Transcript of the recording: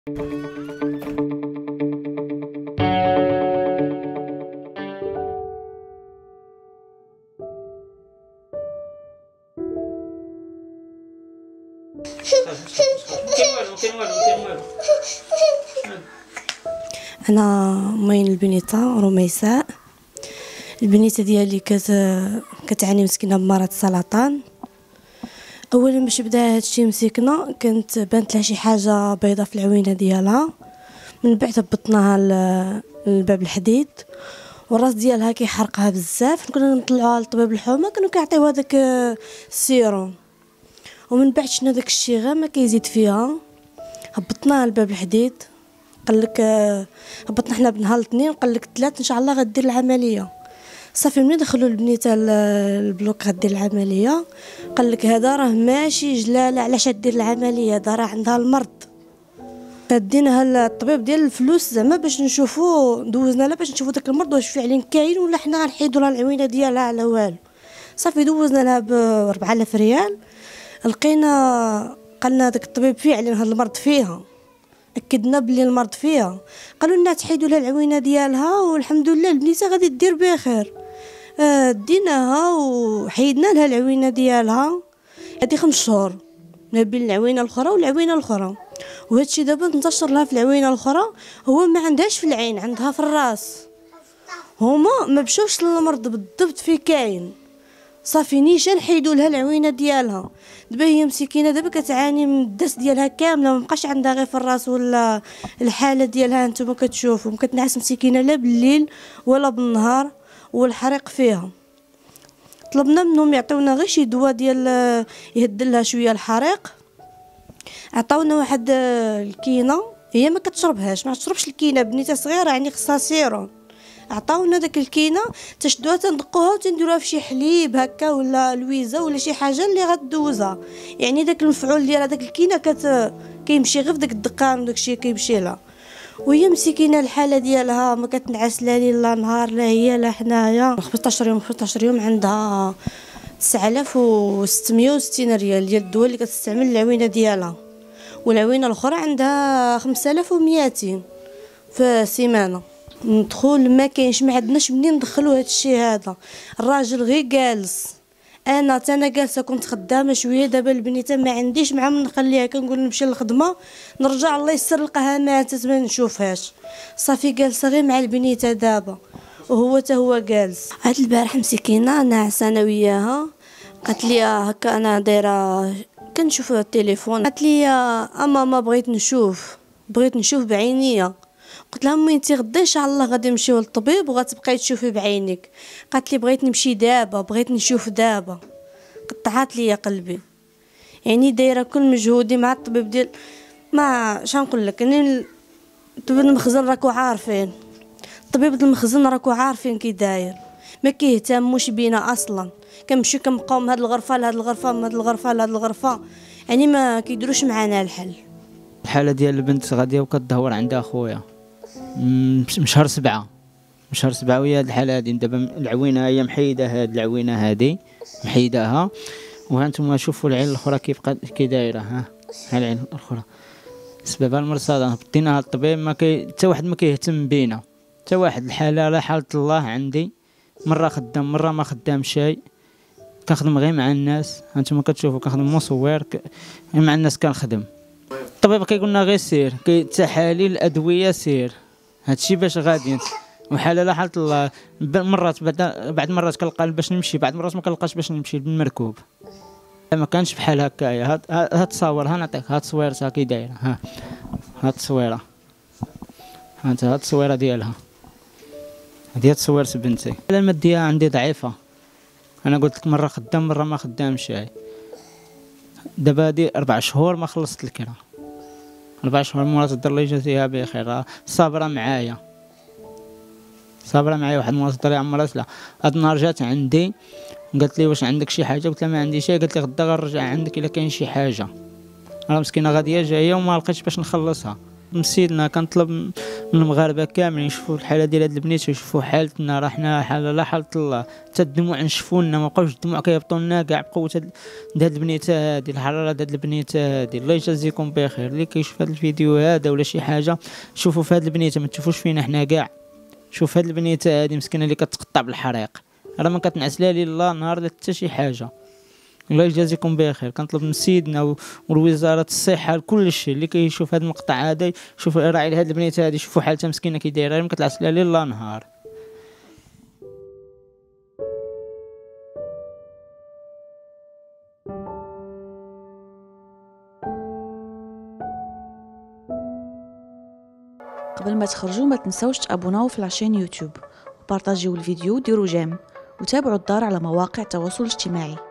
انا مين البنيته رميساء. البنيته ديالي كتعاني مسكينه بمرض السرطان. اولا باش بدا هادشي مسكنه كانت بانت لها شي حاجه بيضه في العوينه ديالها، من بعد هبطناها للباب الحديد والراس ديالها كيحرقها بزاف. كنا نطلعوها لطبيب الحومه كانوا كيعطيوها داك السيروم، ومن بعد شنا داك الشيء غير ما كيزيد فيها. هبطناها للباب الحديد، قال لك هبطنا حنا بنهار الاثنين، قال لك الثلاث ان شاء الله غدير العمليه. صافي ملي دخلوا البنيته البلوك غدير العمليه، قال لك هذا راه ماشي جلاله، علاش دير العمليه؟ هذا راه عندها المرض. فديناها للطبيب ديال الفلوس زعما باش نشوفوا، دوزنا لها باش نشوفوا داك المرض واش فعلا كاين ولا حنا غنحيدوا لها العوينه ديالها على والو. صافي دوزنا لها ب 4000 ريال. لقينا قالنا داك الطبيب فعلا هذا المرض فيها، اكدنا بلي المرض فيها. قالوا لنا تحيدوا لها العوينه ديالها والحمد لله البنيته غادي دير بخير. ديناها وحيدنا لها العوينه ديالها. هذه 5 شهور ما بين العوينه الاخرى والعوينه الاخرى، وهادشي دابا انتشر لها في العوينه الاخرى. هو ما عندهاش في العين، عندها في الراس. هما ما مشاوش للمرض بالضبط في كاين. صافي نيشان حيدوا لها العوينه ديالها. دابا هي مسكينه دابا كتعاني من الدس ديالها كامله، ما بقاش عندها غير في الراس ولا الحاله ديالها نتوما كتشوفوا. ما كتنعس مسكينه لا بالليل ولا بالنهار، والحريق فيها. طلبنا منهم يعطيونا غير شي دواء ديال يهدل لها شويه الحريق. عطاونا واحد الكينه، هي ما كتشربهاش، ما تشربش الكينه، بنيته صغيره يعني خصها سيرون. عطاونا داك الكينه تشدوها تندقوها وتنديروها في شي حليب هكا ولا لويزه ولا شي حاجه اللي غدوزها، يعني داك المفعول ديال هذاك الكينه كيمشي غير في داك الدقان وداك الشيء كيمشي لها. وهي مسكينه الحاله ديالها ما كتنعس لا ليل لا نهار، لا هي لا حنايا. 15 يوم عندها 9660 ريال ديال الدواء اللي كتستعمل العوينه ديالها، والعوينه الاخرى عندها 5200 في سيمانه. ندخل ما كاينش، ما عندناش منين ندخلوا هذا الشيء هذا. الراجل غير جالس، انا جالسه كنت خدامه شويه. دابا البنيته ما عنديش مع من نخليها، كنقول نمشي للخدمه نرجع الله يسر لقاها ماتت ما نشوفهاش. صافي جالسه غير مع البنيته دابا، وهو حتى هو جالس. هاد البارح مسكينه ناعسه انا وياها، قالت لي هكا انا دايره كنشوف التليفون، قالت لي ماما بغيت نشوف بعينيا. قلت لها امي انت غدا ان شاء الله غادي نمشيو للطبيب وغتبقاي تشوفي بعينك. قالت لي بغيت نمشي دابا، بغيت نشوف دابا. قطعات لي قلبي، يعني دايره كل مجهودي مع الطبيب ديال ما شنقول لك. يعني طبيب المخزن راكو عارفين، طبيب المخزن راكو عارفين كي داير، ما كيهتموش بينا اصلا. كنمشيو كنبقاو من هاد الغرفه لهاد الغرفه، من هاد الغرفه لهاد الغرفه، يعني ما كيديروش معنا الحل. الحاله ديال البنت غاديه وكتدهور عند اخويا من شهر 7 وهي هاد الحاله هادي. دابا العوينه هي محيده، هاد العوينه هادي محيداها، وها نتوما شوفوا العين الاخرى كي دايره. ها العين الاخرى سببها المرصاده. بديناها للطبيب، ما حتى واحد ما كيهتم بينا، حتى واحد. الحاله لا حالة الله عندي، مره خدام مره ما خدام شيء. كنخدم غير مع الناس، هانتوما كتشوفوا كنخدم مصور مع الناس كنخدم. الطبيب كيقول لنا غير سير، تحاليل الادويه سير، هادشي باش غادي. وحاله لا حالة الله، مرات بعد مرات كنلقى باش نمشي، بعد مرات ما كنلقاش باش نمشي بالمركوب. ما كانش بحال هكايا. هاد التصاور ها نعطيك، هاد التصويره كي دايره. ها هاد التصويره، هاد التصويره ديالها، هادي تصويره بنتي. الحاله الماديه عندي ضعيفه، انا قلت لك مره خدام مره ما خدامش. دابا هادي 4 شهور ما خلصت الكرا، 4 شهور مرات الدار اللي جاتيها بخير. صابره معايا واحد المرات الدار عمرها لا. هاد النهار جات عندي قالت لي واش عندك شي حاجه؟ قلت لها ما عندي شي. قالت لي غدا غنرجع عندك الا كاين شي حاجه. راه مسكينه غاديه جايه وما لقيتش باش نخلصها. من سيدنا، كنطلب من المغاربه كاملين يشوفوا الحاله ديال هاد البنيت ويشوفوا حالتنا، راه حنا حاله لا حالة الله، حتى الدموع نشفوا لنا، ما بقاوش الدموع كيهبطوا لنا كاع بقوه هاد البنيته هادي، الحراره هاد البنيته هادي. الله يجازيكم بخير. اللي كيشوف هاد الفيديو هذا ولا شي حاجه شوفوا في هاد البنيته، ما تشوفوش فينا حنا كاع. شوف هاد البنيته هادي مسكينه اللي كتقطع بالحريق، راه ما كتنعس لا ليل لا نهار لا حتى شي حاجه. الله يجازيكم بخير. كنطلب من سيدنا والوزاره الصحه لكل شيء اللي كيشوف هذا المقطع هذا، شوف راعي لهاد البنيت هذه، شوفوا حالتها مسكينه كي دايره، ما كتلعس لا ليل لا نهار. قبل ما تخرجوا ما تنسوش تابوناو في لاشين يوتيوب وبارطاجيو الفيديو وديروا جيم، وتابعوا الدار على مواقع التواصل الاجتماعي.